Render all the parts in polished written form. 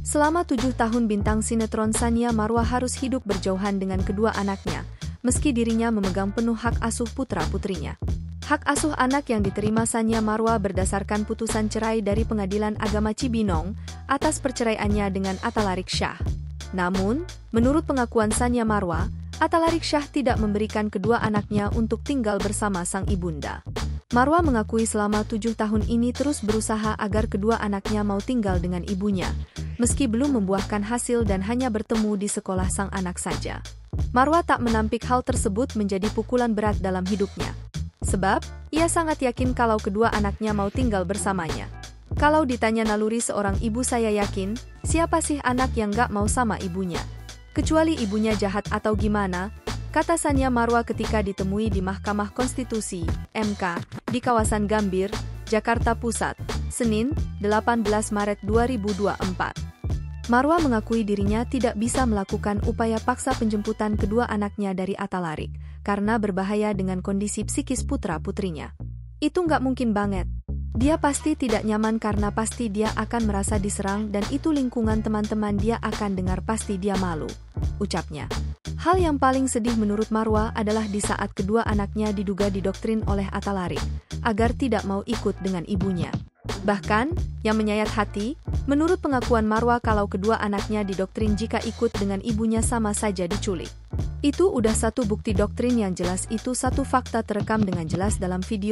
Selama 7 tahun bintang sinetron Tsania Marwa harus hidup berjauhan dengan kedua anaknya, meski dirinya memegang penuh hak asuh putra-putrinya. Hak asuh anak yang diterima Tsania Marwa berdasarkan putusan cerai dari Pengadilan Agama Cibinong atas perceraiannya dengan Atalarik Syah. Namun, menurut pengakuan Tsania Marwa, Atalarik Syah tidak memberikan kedua anaknya untuk tinggal bersama sang ibunda. Marwa mengakui selama 7 tahun ini terus berusaha agar kedua anaknya mau tinggal dengan ibunya, meski belum membuahkan hasil dan hanya bertemu di sekolah sang anak saja. Marwa tak menampik hal tersebut menjadi pukulan berat dalam hidupnya. Sebab, ia sangat yakin kalau kedua anaknya mau tinggal bersamanya. Kalau ditanya naluri seorang ibu, saya yakin, siapa sih anak yang gak mau sama ibunya? Kecuali ibunya jahat atau gimana, kata Tsania Marwa ketika ditemui di Mahkamah Konstitusi, MK, di kawasan Gambir, Jakarta Pusat, Senin, 18 Maret 2024. Marwa mengakui dirinya tidak bisa melakukan upaya paksa penjemputan kedua anaknya dari Atalarik, karena berbahaya dengan kondisi psikis putra-putrinya. Itu nggak mungkin banget. Dia pasti tidak nyaman karena pasti dia akan merasa diserang dan itu lingkungan teman-teman dia akan dengar pasti dia malu, ucapnya. Hal yang paling sedih menurut Marwa adalah di saat kedua anaknya diduga didoktrin oleh Atalarik, agar tidak mau ikut dengan ibunya. Bahkan, yang menyayat hati, menurut pengakuan Marwa kalau kedua anaknya didoktrin jika ikut dengan ibunya sama saja diculik. Itu udah satu bukti doktrin yang jelas, itu satu fakta terekam dengan jelas dalam video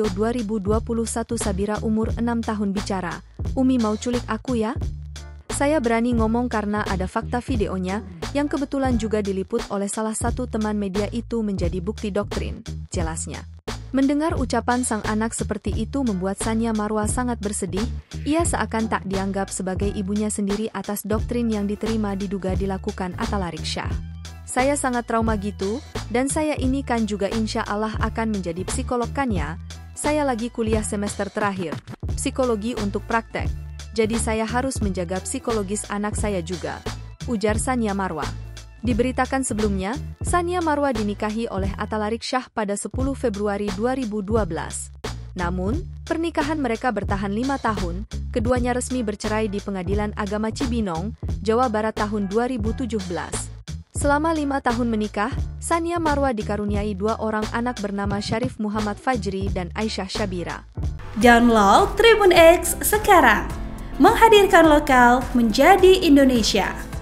2021 Sabira umur 6 tahun bicara, "Umi mau culik aku ya?" Saya berani ngomong karena ada fakta videonya, yang kebetulan juga diliput oleh salah satu teman media, itu menjadi bukti doktrin, jelasnya. Mendengar ucapan sang anak seperti itu membuat Tsania Marwa sangat bersedih, ia seakan tak dianggap sebagai ibunya sendiri atas doktrin yang diterima diduga dilakukan Atalarik Syah. Saya sangat trauma gitu, dan saya ini kan juga insya Allah akan menjadi psikolog kan ya, saya lagi kuliah semester terakhir, psikologi untuk praktek, jadi saya harus menjaga psikologis anak saya juga, ujar Tsania Marwa. Diberitakan sebelumnya, Tsania Marwa dinikahi oleh Atalarik Syah pada 10 Februari 2012. Namun, pernikahan mereka bertahan 5 tahun, keduanya resmi bercerai di Pengadilan Agama Cibinong, Jawa Barat tahun 2017. Selama 5 tahun menikah, Tsania Marwa dikaruniai 2 orang anak bernama Syarif Muhammad Fajri dan Aisyah Syabira. Download Tribun X sekarang, menghadirkan lokal menjadi Indonesia.